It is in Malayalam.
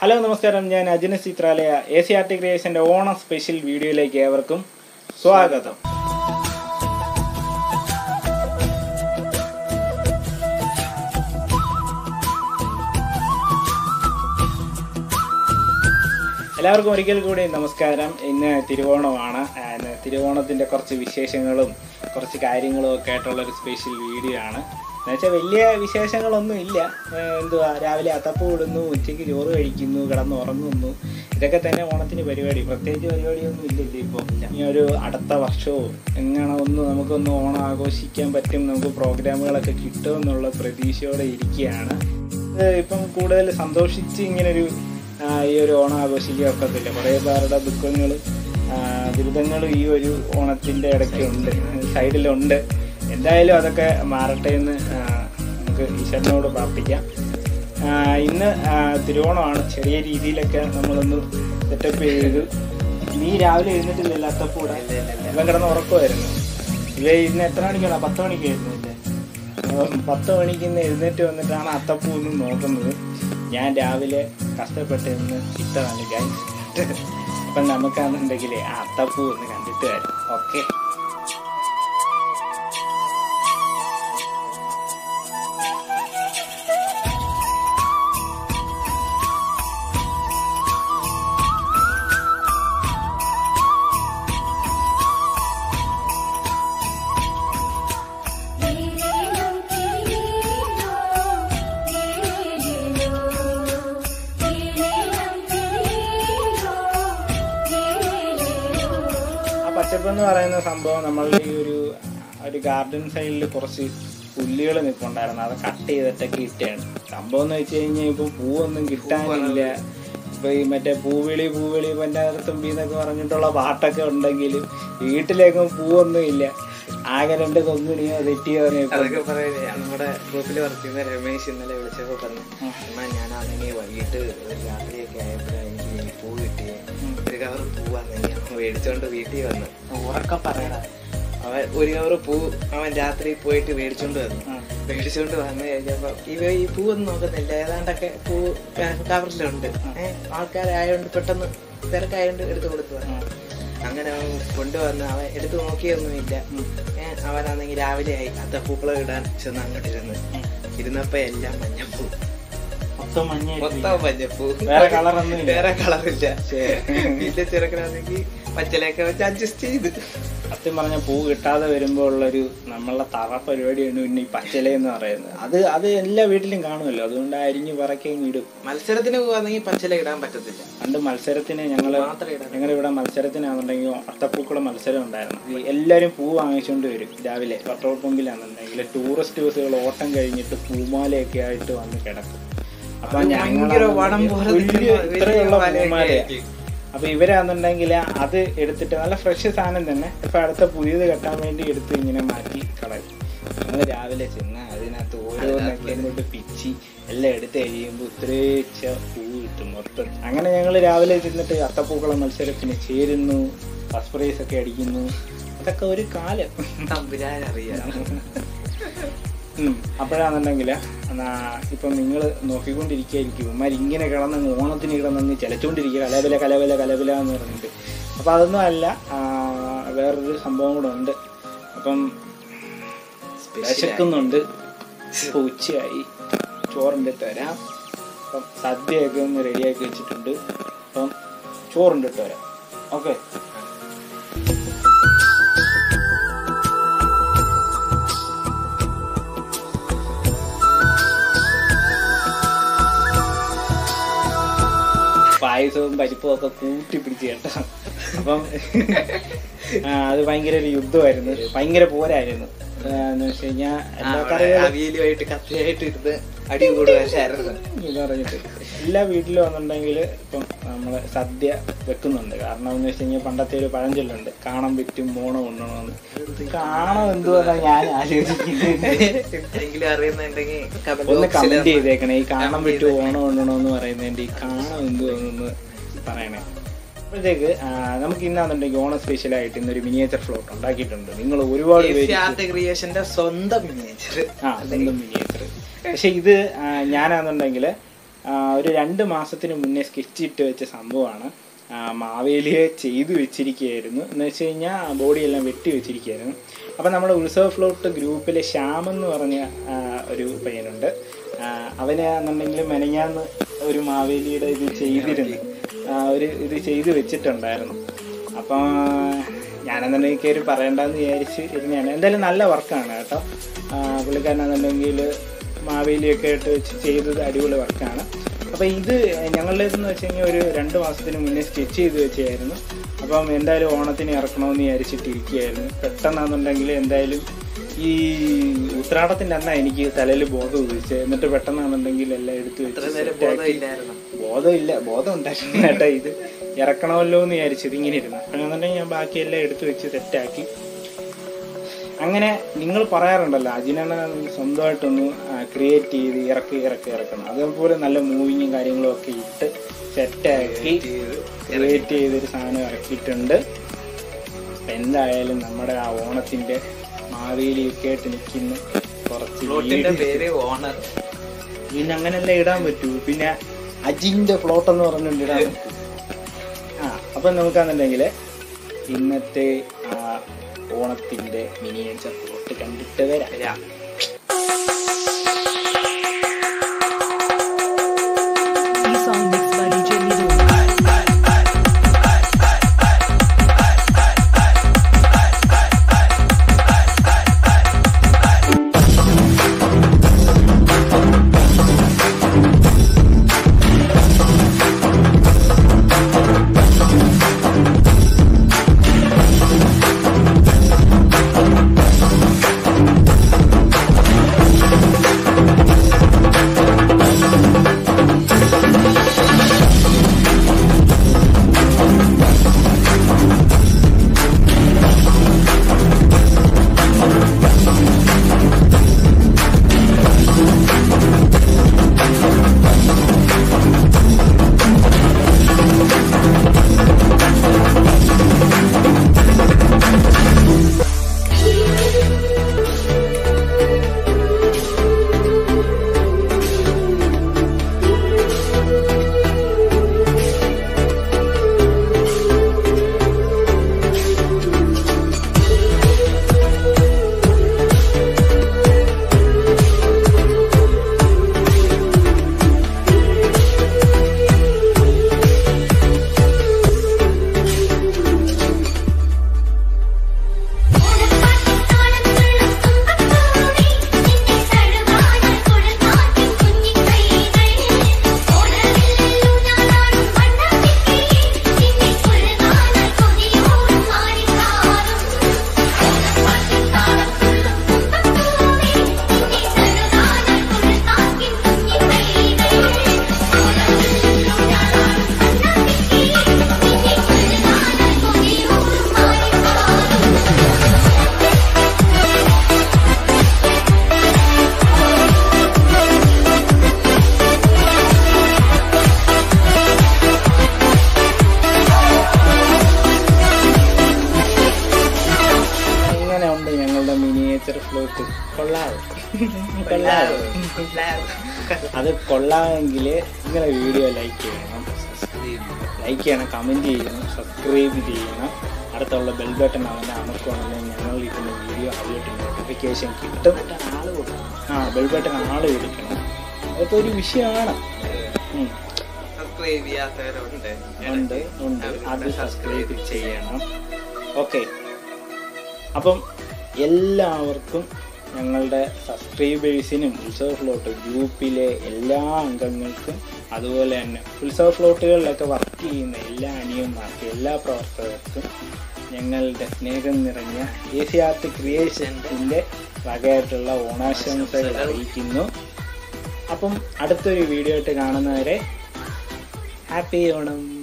ഹലോ നമസ്കാരം, ഞാൻ അജിന ചിത്രാലയ ACRT ക്രിയേഷൻ്റെ ഓണം സ്പെഷ്യൽ വീഡിയോയിലേക്ക് ഏവർക്കും സ്വാഗതം. എല്ലാവർക്കും ഒരിക്കൽ കൂടി നമസ്കാരം. ഇന്ന് തിരുവോണമാണ്. തിരുവോണത്തിൻ്റെ കുറച്ച് വിശേഷങ്ങളും കുറച്ച് കാര്യങ്ങളും ഒക്കെ ആയിട്ടുള്ളൊരു സ്പെഷ്യൽ വീഡിയോ ആണ്. എന്നുവെച്ചാൽ വലിയ വിശേഷങ്ങളൊന്നും ഇല്ല. രാവിലെ അത്തപ്പൂ ഇടുന്നു, ഉച്ചയ്ക്ക് ചോറ് കഴിക്കുന്നു, കിടന്നുറങ്ങുന്നു. ഇതൊക്കെ തന്നെ ഓണത്തിന് പരിപാടി. പ്രത്യേകിച്ച് പരിപാടിയൊന്നും ഇല്ലല്ലോ ഇപ്പോൾ. ഇനി ഒരു അടുത്ത വർഷവും എങ്ങനെ നമുക്കൊന്ന് ഓണം ആഘോഷിക്കാൻ പറ്റും, നമുക്ക് പ്രോഗ്രാമുകളൊക്കെ കിട്ടുമെന്നുള്ള പ്രതീക്ഷയോടെ ഇരിക്കുകയാണ്. ഇപ്പം കൂടുതൽ സന്തോഷിച്ച് ഇങ്ങനൊരു ഈ ഒരു ഓണം ആഘോഷിക്കാൻ ഒക്കത്തില്ല. കുറേ പേരുടെ ദുഃഖങ്ങളും ദുരിതങ്ങളും ഈ ഒരു ഓണത്തിൻ്റെ ഇടയ്ക്കുണ്ട്, സൈഡിലുണ്ട്. എന്തായാലും അതൊക്കെ മാറട്ടെ എന്ന് നമുക്ക് ഈശ്വരനോട് പ്രാർത്ഥിക്കാം. ഇന്ന് തിരുവോണമാണ്. ചെറിയ രീതിയിലൊക്കെ നമ്മളൊന്ന് സെറ്റപ്പ് ചെയ്തു. നീ രാവിലെ എഴുന്നിട്ടില്ലല്ലോ അത്തപ്പൂടെ? ഇവൻ കിടന്ന് ഉറക്കമായിരുന്നു. ഇന്ന് എത്ര മണിക്കാണ്? 10 മണിക്ക് എഴുന്നേറ്റ്. 10 മണിക്ക് ഇന്ന് എഴുന്നേറ്റ് വന്നിട്ടാണ് അത്തപ്പൂ ഒന്ന് നോക്കുന്നത്. ഞാൻ രാവിലെ കഷ്ടപ്പെട്ട് ഇന്ന് ഇട്ടതാണ് ഗൈസ്. അപ്പം നമുക്കാണെന്നുണ്ടെങ്കിൽ ആ അത്തപ്പൂ ഒന്ന് കണ്ടിട്ട് വരാം. ഓക്കെ. പച്ചപ്പെന്ന് പറയുന്ന സംഭവം നമ്മളുടെ ഈ ഒരു ഗാർഡൻ സൈഡിൽ കുറച്ച് പുല്ലുകൾ നിൽപ്പുണ്ടായിരുന്നു. അത് കട്ട് ചെയ്തിട്ടൊക്കെ ഇട്ടാണ് സംഭവം എന്ന് വെച്ച് കഴിഞ്ഞാൽ ഇപ്പം പൂവൊന്നും കിട്ടാനില്ല. ഇപ്പൊ ഈ മറ്റേ പൂവിളി പന്നാരത്തുമ്പി എന്നൊക്കെ പറഞ്ഞിട്ടുള്ള പാട്ടൊക്കെ ഉണ്ടെങ്കിലും വീട്ടിലേക്കും പൂവൊന്നും ഇല്ല. ആകെ 2 കൊങ്ങിണിയോ തെറ്റിയോ അതൊക്കെ പറയേ. നമ്മുടെ ഗ്രൂപ്പിൽ വർക്ക് ചെയ്യുന്ന രമേശ് ഇന്നലെ വിളിച്ചപ്പോൾ പറഞ്ഞു, അമ്മ ഞാനാണെങ്കിൽ വൈകിട്ട് രാത്രിയൊക്കെ ആയപ്പോഴാണ് എനിക്ക് പൂ കിട്ടിയേ. ഒരു കവർ പൂവാണെങ്കിൽ മേടിച്ചോണ്ട് വീട്ടിൽ വന്നു. ഉറക്കെ പറയടാ. അവൻ ഒരു കവർ പൂ അവൻ രാത്രി പോയിട്ട് മേടിച്ചോണ്ട് വന്നു കഴിഞ്ഞപ്പോ ഈ പൂവൊന്നും നോക്കുന്നില്ല. ഏതാണ്ടൊക്കെ പൂ കവറിലുണ്ട്. ആൾക്കാരായോണ്ട് പെട്ടെന്ന് തിരക്കായോണ്ട് എടുത്തു കൊടുത്തു. അങ്ങനെ അവൻ കൊണ്ടുവന്ന് അവൻ എടുത്ത് നോക്കിയൊന്നുമില്ല. അവനാണെങ്കിൽ രാവിലെ ആയി അത്തപ്പൂക്കളം ഇടാൻ ചെന്ന് അങ്ങോട്ട് ഇരുന്നപ്പോ എല്ലാം മഞ്ഞപ്പൂ, മൊത്തം മഞ്ഞപ്പൂ, വേറെ കളറില്ല. വീട്ടിലെ ചെറുക്കനാണെങ്കിൽ പച്ചലൊക്കെ വെച്ച് അഡ്ജസ്റ്റ് ചെയ്ത്. സത്യം പറഞ്ഞ പൂ കിട്ടാതെ വരുമ്പോ ഉള്ളൊരു നമ്മളുടെ തറ പരിപാടിയാണ് പിന്നെ ഈ പച്ചല എന്ന് പറയുന്നത്. അത് എല്ലാ വീട്ടിലും കാണുമല്ലോ. അതുകൊണ്ട് അരിഞ്ഞ് പറക്കുകയും ഇടും. മത്സരത്തിന് പോവാണെങ്കിൽ പച്ചല ഇടാൻ പറ്റത്തില്ല. പണ്ട് മത്സരത്തിന് ഞങ്ങളിവിടെ മത്സരത്തിനാണെന്നുണ്ടെങ്കിൽ അത്തപ്പൂക്കള മത്സരം ഉണ്ടായിരുന്നു. എല്ലാവരും പൂ വാങ്ങിച്ചുകൊണ്ട് വരും രാവിലെ. പെട്രോൾ പമ്പിലാണെന്നുണ്ടെങ്കിൽ ടൂറിസ്റ്റ് ബസ്സുകൾ ഓട്ടം കഴിഞ്ഞിട്ട് പൂമാലയൊക്കെ ആയിട്ട് വന്ന് കിടക്കും. അപ്പൊ ഇത്രയുള്ള പൂമാലയാണ്. അപ്പൊ ഇവരാണെന്നുണ്ടെങ്കിൽ അത് എടുത്തിട്ട് നല്ല ഫ്രഷ് സാധനം തന്നെ ഇപ്പൊ അടുത്ത പുതിയത് കെട്ടാൻ വേണ്ടി എടുത്ത് ഇങ്ങനെ മാറ്റി കളയും. ഞങ്ങൾ രാവിലെ ചെന്ന് അതിനകത്ത് ഓരോന്നൊക്കെ അങ്ങോട്ട് പിച്ചി എല്ലാം എടുത്ത് കഴിയുമ്പോൾ ഇത്രേച്ച പൂ കിട്ടും മൊത്തം. അങ്ങനെ ഞങ്ങൾ രാവിലെ ചെന്നിട്ട് അത്തപ്പൂക്കളം മത്സരത്തിന് ചേരുന്നു, ഫസ്റ്റ് പ്രൈസ് ഒക്കെ അടിക്കുന്നു. അതൊക്കെ ഒരു കാലം തമ്പുരാനറിയാം. അപ്പോഴാണെന്നുണ്ടെങ്കിൽ ഇപ്പം നിങ്ങൾ നോക്കിക്കൊണ്ടിരിക്കുകയായിരിക്കും ഇങ്ങനെ കിടന്ന് ഓണത്തിന് കിടന്ന് ചിലച്ചുകൊണ്ടിരിക്കുക കലബല എന്ന് പറഞ്ഞിട്ട്. അപ്പം അതൊന്നും അല്ല, വേറൊരു സംഭവം കൂടെ ഉണ്ട്. അപ്പം വിശക്കുന്നുണ്ട്. ഇപ്പം ഉച്ചയായി, ചോറിൻ്റെ തരാം. അപ്പം സദ്യയൊക്കെ ഒന്ന് റെഡിയാക്കി വെച്ചിട്ടുണ്ട്. അപ്പം ചോറിൻ്റെ ഇട്ട് വരാം. ഓക്കെ. പായസവും പരിപ്പും ഒക്കെ കൂട്ടിപ്പിടിച്ച് കേട്ടോ. അപ്പം അത് ഭയങ്കര ഒരു യുദ്ധമായിരുന്നു, ഭയങ്കര പോരായിരുന്നു. എന്ന് വെച്ച് കഴിഞ്ഞാൽ പറഞ്ഞിട്ട് എല്ലാ വീട്ടിലും വന്നിട്ടുണ്ടെങ്കിൽ ഇപ്പം നമ്മള് സദ്യ വെക്കുന്നുണ്ട്. കാരണം എന്ന് വെച്ച് കഴിഞ്ഞാൽ പണ്ടത്തെ ഒരു പഴഞ്ചൊല്ലുണ്ട്, കാണം വിറ്റും മോണം ഉണ്ണണമെന്ന്. കാണം എന്തുവാ ഞാൻ ആലോചിക്കുന്നത്. ഒന്ന് കമന്റ് ചെയ്തേക്കണേ. ഈ കാണം വിറ്റു ഓണം ഉണ്ണണമെന്ന് പറയുന്നതിന്റെ ഈ കാണം എന്തുവാന്ന് പറയണേ. അപ്പോഴത്തേക്ക് നമുക്ക് ഇന്നാന്നുണ്ടെങ്കിൽ ഓണം സ്പെഷ്യലായിട്ട് ഇന്നൊരു മിനിയേച്ചർ ഫ്ലോട്ട് ഉണ്ടാക്കിയിട്ടുണ്ട്. നിങ്ങൾ ഒരുപാട് സ്വന്തം മിനിയേച്ചർ. പക്ഷെ ഇത് ഞാനാന്നുണ്ടെങ്കിൽ ഒരു 2 മാസത്തിന് മുന്നേ സ്കെച്ച് ഇട്ട് വെച്ച സംഭവമാണ്. മാവേലിയെ ചെയ്തു വെച്ചിരിക്കുകയായിരുന്നു എന്ന് വെച്ച് കഴിഞ്ഞാൽ ബോഡിയെല്ലാം വെട്ടി വെച്ചിരിക്കുകയായിരുന്നു. അപ്പം നമ്മുടെ ഉത്സവ ഫ്ലോട്ട് ഗ്രൂപ്പിലെ ശ്യാമെന്ന് പറഞ്ഞ ഒരു പയ്യനുണ്ട്. അവന് എന്നുണ്ടെങ്കിൽ മെനഞ്ഞാന്ന് ഒരു മാവേലിയുടെ ഇത് ചെയ്തിരുന്നു, ഇത് ചെയ്ത് വെച്ചിട്ടുണ്ടായിരുന്നു. അപ്പം ഞാനെന്നുണ്ടെങ്കിൽ കയറി പറയണ്ടെന്ന് വിചാരിച്ച് ഇരുന്നതാണ്. എന്തായാലും നല്ല വർക്കാണ് കേട്ടോ. പുള്ളിക്കാരനെന്നുണ്ടെങ്കിൽ മാവേലിയൊക്കെ ഇട്ട് വെച്ച് ചെയ്തത് അടിപൊളി വർക്കാണ്. അപ്പോൾ ഇത് ഞങ്ങളുടേതെന്ന് വെച്ച് കഴിഞ്ഞാൽ ഒരു 2 മാസത്തിന് മുന്നേ സ്കെച്ച് ചെയ്ത് വെച്ചായിരുന്നു. അപ്പം എന്തായാലും ഓണത്തിന് ഇറക്കണമെന്ന് വിചാരിച്ചിട്ടിരിക്കുകയായിരുന്നു. പെട്ടെന്നാണെന്നുണ്ടെങ്കിൽ എന്തായാലും ഈ ഉത്രാടത്തിൻ്റെ അന്നാണ് എനിക്ക് തലയിൽ ബോധം ഉദിച്ചത്. എന്നിട്ട് പെട്ടെന്നാണെന്നുണ്ടെങ്കിൽ എല്ലാം എടുത്ത് വെച്ച് ബോധം ഉണ്ടായിരുന്നു കേട്ടോ. ഇത് ഇറക്കണമല്ലോ എന്ന് വിചാരിച്ചത് ഇങ്ങനെ ഇരുന്നു. അപ്പോഴെന്നുണ്ടെങ്കിൽ ഞാൻ ബാക്കിയെല്ലാം എടുത്ത് വെച്ച് സെറ്റാക്കി. അങ്ങനെ നിങ്ങൾ പറയാറുണ്ടല്ലോ അജിനാണ് സ്വന്തമായിട്ടൊന്ന് ക്രിയേറ്റ് ചെയ്ത് ഇറക്കണം. അതേപോലെ നല്ല മൂവിങ്ങും കാര്യങ്ങളും ഒക്കെ ഇട്ട് സെറ്റാക്കി ക്രിയേറ്റ് ചെയ്തൊരു സാധനം ഇറക്കിയിട്ടുണ്ട്. എന്തായാലും നമ്മുടെ ആ ഓണത്തിൻ്റെ മാവേലിയൊക്കെ ആയിട്ട് നിൽക്കുന്ന കുറച്ച് പേര് ഓണർ. പിന്നെ അങ്ങനെല്ലാം ഇടാൻ പറ്റൂ. പിന്നെ അജിൻ്റെ ഫ്ലോട്ട് എന്ന് പറഞ്ഞുകൊണ്ട് ഇടാൻ പറ്റൂ. അപ്പം നമുക്കാണെന്നുണ്ടെങ്കിൽ ഇന്നത്തെ ഓണത്തിൻ്റെ മിനിയേച്ചർ ഫ്ലോട്ട് കണ്ടിട്ട് വരാം. ഫ്ലോട്ട് അത് കൊള്ളാമെങ്കിൽ നിങ്ങളെ വീഡിയോ ലൈക്ക് ചെയ്യണം, കമൻറ്റ് ചെയ്യണം, സബ്സ്ക്രൈബ് ചെയ്യണം. അടുത്തുള്ള ബെൽ ബട്ടൺ അവനെ അമർത്തുവാണെങ്കിൽ ഞങ്ങൾ ഇടുന്ന വീഡിയോ ആദ്യമായിട്ട് നോട്ടിഫിക്കേഷൻ കിട്ടും. ബെൽ ബട്ടൺ ആള് കൊടുക്കണം. അതൊക്കെ ഒരു വിഷയമാണ്. ഉണ്ട് അത് സബ്സ്ക്രൈബ് ചെയ്യണം. ഓക്കെ, അപ്പം എല്ലാവർക്കും ഞങ്ങളുടെ സബ്സ്ക്രൈബേഴ്സിനും ഉത്സവ ഫ്ലോട്ട് ഗ്രൂപ്പിലെ എല്ലാ അംഗങ്ങൾക്കും അതുപോലെ തന്നെ ഉത്സവ ഫ്ലോട്ടുകളിലൊക്കെ വർക്ക് ചെയ്യുന്ന എല്ലാ അനിയന്മാർക്കും എല്ലാ പ്രവർത്തകർക്കും ഞങ്ങളുടെ സ്നേഹം നിറഞ്ഞ എസി ആർട്ട് ക്രിയേഷൻസിൻ്റെ വകയായിട്ടുള്ള ഓണാശംസകൾ അറിയിക്കുന്നു. അപ്പം അടുത്തൊരു വീഡിയോ ആയിട്ട് കാണുന്നവരെ ഹാപ്പി ഓണം.